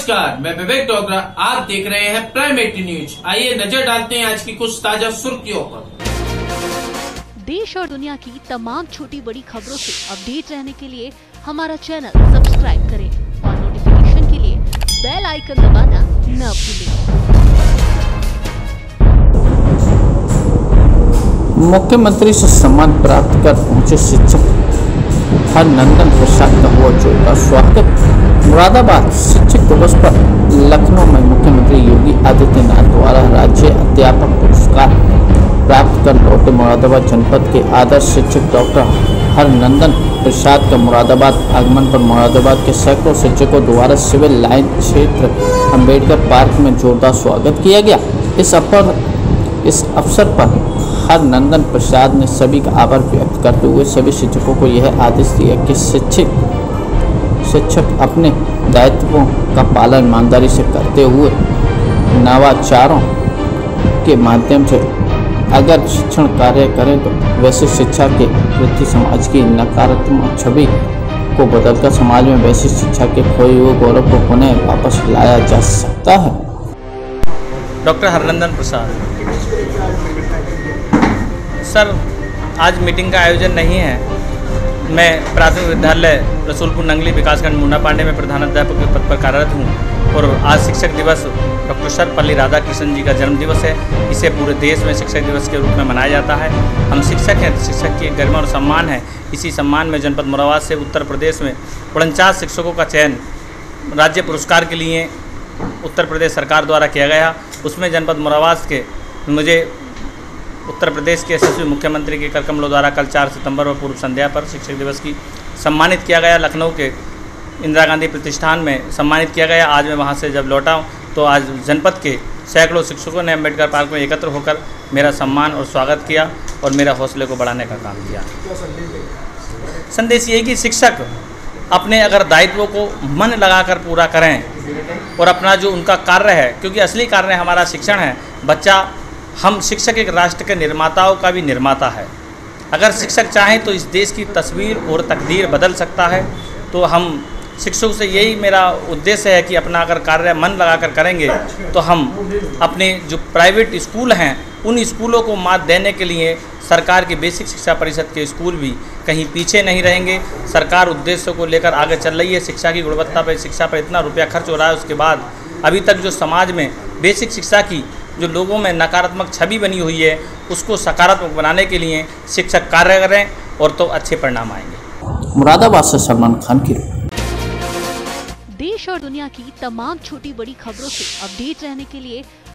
नमस्कार, मैं विवेक डोगरा। आप देख रहे हैं प्राइम 80 न्यूज। आइए नजर डालते हैं आज की कुछ ताजा सुर्खियों पर। देश और दुनिया की तमाम छोटी बड़ी खबरों से अपडेट रहने के लिए हमारा चैनल सब्सक्राइब करें और नोटिफिकेशन के लिए बेल आइकन दबाना न भूलें। मुख्यमंत्री से सम्मान प्राप्त कर पहुंचे शिक्षक हरनंदन प्रसाद का हुआ जोरदार स्वागत। मुरादाबाद शिक्षक दिवस पर लखनऊ में मुख्यमंत्री योगी आदित्यनाथ द्वारा राज्य अध्यापक पुरस्कार प्राप्त कर लौटे मुरादाबाद जनपद के आदर्श शिक्षक डॉक्टर हरनंदन प्रसाद का मुरादाबाद आगमन पर मुरादाबाद के सैकड़ों शिक्षकों द्वारा सिविल लाइन क्षेत्र अंबेडकर पार्क में जोरदार स्वागत किया गया। इस अवसर पर हरनंदन प्रसाद ने सभी का आभार व्यक्त करते हुए सभी शिक्षकों को यह आदेश दिया कि शिक्षक अपने दायित्वों का पालन ईमानदारी से करते हुए नवाचारों के माध्यम से अगर शिक्षण कार्य करें तो वैसे शिक्षा के प्रति समाज की नकारात्मक छवि को बदलकर समाज में वैसी शिक्षा के खोए हुए गौरव को पुनः वापस लाया जा सकता है। डॉक्टर हरनंदन प्रसाद सर, आज मीटिंग का आयोजन नहीं है। मैं प्राथमिक विद्यालय रसूलपुर नंगली विकासखंड मुन्ना पांडे में प्रधानाध्यापक के पद पर कार्यरत हूँ और आज शिक्षक दिवस डॉक्टर सर्वपल्ली राधाकृष्णन जी का जन्म दिवस है। इसे पूरे देश में शिक्षक दिवस के रूप में मनाया जाता है। हम शिक्षक हैं, शिक्षक की गरिमा और सम्मान है। इसी सम्मान में जनपद मुरादाबाद से उत्तर प्रदेश में 49 शिक्षकों का चयन राज्य पुरस्कार के लिए उत्तर प्रदेश सरकार द्वारा किया गया। उसमें जनपद मुरादाबाद के मुझे उत्तर प्रदेश के यशस्वी मुख्यमंत्री के कर कमलों द्वारा कल 4 सितंबर और पूर्व संध्या पर शिक्षक दिवस की सम्मानित किया गया। लखनऊ के इंदिरा गांधी प्रतिष्ठान में सम्मानित किया गया। आज मैं वहां से जब लौटा हूं तो आज जनपद के सैकड़ों शिक्षकों ने अम्बेडकर पार्क में एकत्र होकर मेरा सम्मान और स्वागत किया और मेरा हौसले को बढ़ाने का काम किया। संदेश ये कि शिक्षक अपने अगर दायित्वों को मन लगाकर पूरा करें और अपना जो उनका कार्य है, क्योंकि असली कार्य हमारा शिक्षण है। बच्चा, हम शिक्षक एक राष्ट्र के निर्माताओं का भी निर्माता है। अगर शिक्षक चाहें तो इस देश की तस्वीर और तकदीर बदल सकता है। तो हम शिक्षकों से यही मेरा उद्देश्य है कि अपना अगर कार्य मन लगाकर करेंगे तो हम अपने जो प्राइवेट स्कूल हैं उन स्कूलों को मात देने के लिए सरकार की बेसिक शिक्षा परिषद के स्कूल भी कहीं पीछे नहीं रहेंगे। सरकार उद्देश्यों को लेकर आगे चल रही है। शिक्षा की गुणवत्ता पर, शिक्षा पर इतना रुपया खर्च हो रहा है, उसके बाद अभी तक जो समाज में बेसिक शिक्षा की जो लोगों में नकारात्मक छवि बनी हुई है उसको सकारात्मक बनाने के लिए शिक्षक कार्य करें और तो अच्छे परिणाम आएंगे। मुरादाबाद से सलमान खान की। देश और दुनिया की तमाम छोटी बड़ी खबरों से अपडेट रहने के लिए